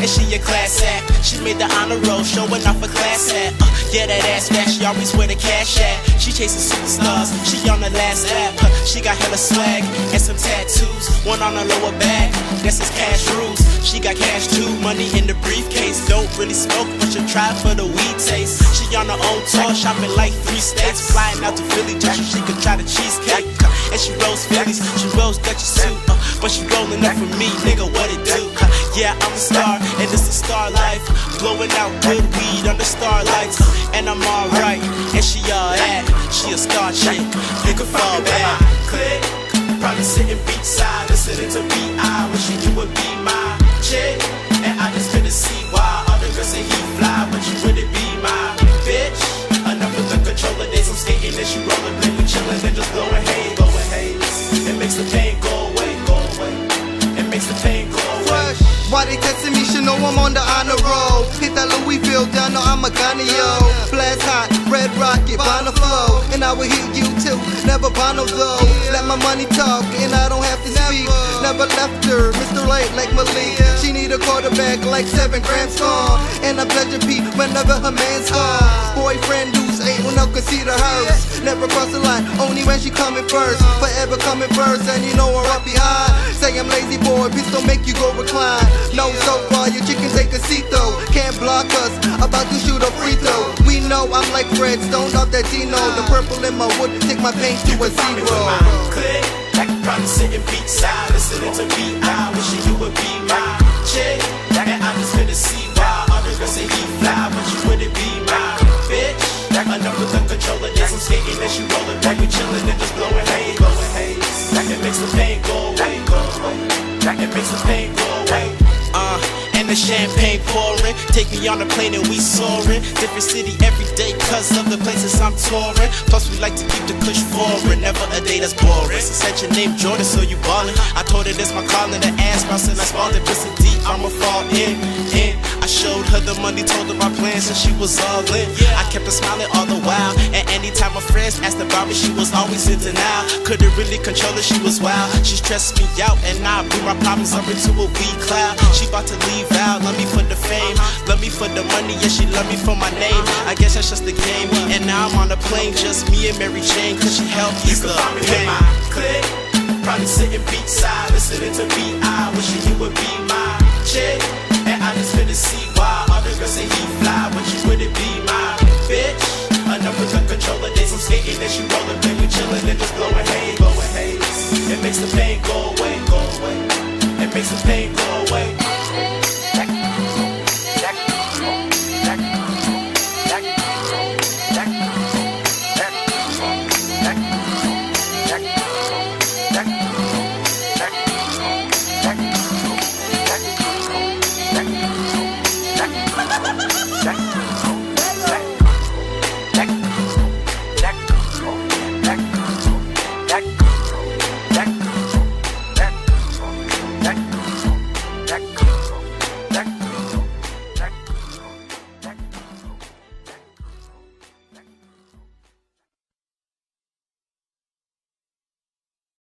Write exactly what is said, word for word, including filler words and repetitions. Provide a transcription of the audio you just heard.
and she a class act. She made the honor roll, showing off a class hat. Uh, yeah, that ass fat, she always wear the cash at. She chasing superstars, she on the last app. Uh, she got hella swag and some tattoos, one on her lower back, that's his cash rules. She got cash too, money in the briefcase. Don't really smoke, but you try for the weed taste. She on her own tour, shopping like three states. Flying out to Philly just so she could try the cheesecake. Uh, and she rolls Phillies, she rolls Dutchess too. Uh, but she rolling up for me, nigga, what it do? Uh, yeah, I'm a star, and this is star life. Blowing out good weed under starlights. Uh, and I'm alright, and she all that. She a star chick, nigga fall back. Click, probably sitting beachside, listening to B I wishing you would be my chick. And I just couldn't see why other girls say he fly, but you wouldn't be my bitch. Enough with the controller days, I'm skating and she rolling, play we chilling and just blowing haze, blowing haze. It makes the pain go away, go away. It makes the pain go away. Why they testing me? Should know I'm on the honor roll. Hit that Louisville down, know I'm a gunny, yo. Blast hot, red rocket, Bono flow. And I will hit you too, never Bono though. Let my money talk, and I don't have to speak. Never left her, Mister Late like Malik. She need a quarterback like seven grams gone. And I pleasure Pete whenever her man's gone. Boyfriend who's eight will not consider hers. Never cross the line, only when she coming first. Forever coming first, and you know her up behind. Say I'm lazy boy, please don't make you go recline. No, so far your chicken take a seat though. Can't block us, about to shoot a free throw. We know I'm like Fred Stone off that Dino. The purple in my wood, take my pain to a zero. Click, like probably sitting beachside, listening to B I wishing you would be my chick. And I just couldn't see why other girls say he fly, but you wouldn't be my bitch. Enough with the controller days, I'm skating and she rolling back, we chilling and just blowing haze, blowing haze. It makes the pain go away, go away. It makes the pain go away. Uh, and the champagne pouring, take me on a plane and we soaring. Different city every day cause of the places I'm touring. Plus we like to keep the push forward, never a day that's boring. She said your name Jordan, so you ballin'. I told her this my calling, the ass bouncing, I spawned it, pissing deep, I'ma fall in, in. I showed her the money, told her my plans, and she was all in. I kept her smiling all the while, and anytime my friends asked about me, she was always in denial. Couldn't really control her, she was wild. She stressed me out, and I blew my problems up into a weed cloud. She about to leave out, love me for the fame, love me for the money, yeah, she love me for my name. I guess that's just the game, and now I'm on a plane, just me and Mary Jane, cause she helped ease the pain. Click, probably sitting beachside, listening to B I wishing you would be my chick. And I just couldn't see why other girls say he fly, but you wouldn't be my bitch. Enough with the controller days, I'm skating and she rolling, play we chilling and just blowing haze, blowing haze. It makes the pain go away, go away. It makes the pain go away.